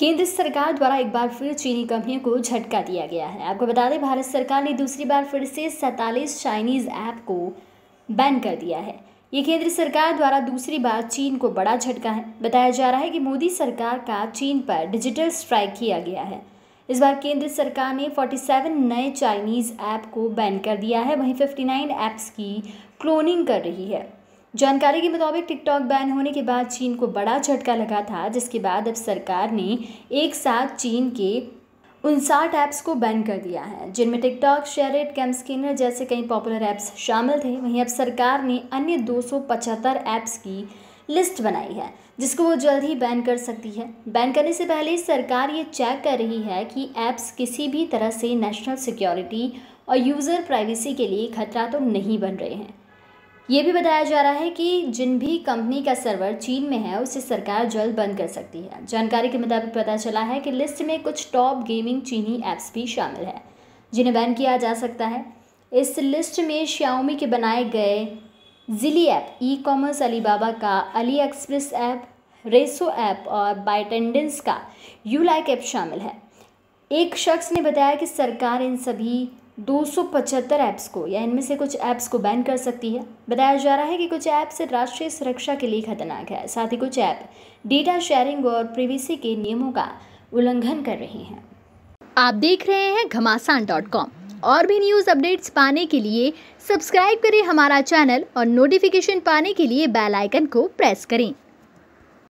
केंद्र सरकार द्वारा एक बार फिर चीनी कंपनियों को झटका दिया गया है। आपको बता दें, भारत सरकार ने दूसरी बार फिर से 47 चाइनीज ऐप को बैन कर दिया है। ये केंद्र सरकार द्वारा दूसरी बार चीन को बड़ा झटका है। बताया जा रहा है कि मोदी सरकार का चीन पर डिजिटल स्ट्राइक किया गया है। इस बार केंद्र सरकार ने 47 नए चाइनीज ऐप को बैन कर दिया है। वहीं 59 ऐप्स की क्लोनिंग कर रही है। जानकारी के मुताबिक टिकटॉक बैन होने के बाद चीन को बड़ा झटका लगा था, जिसके बाद अब सरकार ने एक साथ चीन के 59 ऐप्स को बैन कर दिया है, जिनमें टिकटॉक, शेयरिट, कैमस्कैनर जैसे कई पॉपुलर ऐप्स शामिल थे। वहीं अब सरकार ने अन्य 275 ऐप्स की लिस्ट बनाई है, जिसको वो जल्द ही बैन कर सकती है। बैन करने से पहले सरकार ये चेक कर रही है कि ऐप्स किसी भी तरह से नेशनल सिक्योरिटी और यूज़र प्राइवेसी के लिए खतरा तो नहीं बन रहे हैं। ये भी बताया जा रहा है कि जिन भी कंपनी का सर्वर चीन में है, उसे सरकार जल्द बंद कर सकती है। जानकारी के मुताबिक पता चला है कि लिस्ट में कुछ टॉप गेमिंग चीनी ऐप्स भी शामिल है, जिन्हें बैन किया जा सकता है। इस लिस्ट में Xiaomi के बनाए गए जिली ऐप, ई कॉमर्स अलीबाबा का AliExpress app, Resso app और बाइटेंडेंस का यू लाइक ऐप शामिल है। एक शख्स ने बताया कि सरकार इन सभी 275 ऐप्स को या इनमें से कुछ ऐप्स को बैन कर सकती है। बताया जा रहा है कि कुछ ऐप्स राष्ट्रीय सुरक्षा के लिए खतरनाक है, साथ ही कुछ ऐप डेटा शेयरिंग और प्राइवेसी के नियमों का उल्लंघन कर रहे हैं। आप देख रहे हैं घमासान.com। और भी न्यूज़ अपडेट्स पाने के लिए सब्सक्राइब करें हमारा चैनल और नोटिफिकेशन पाने के लिए बेल आइकन को प्रेस करें।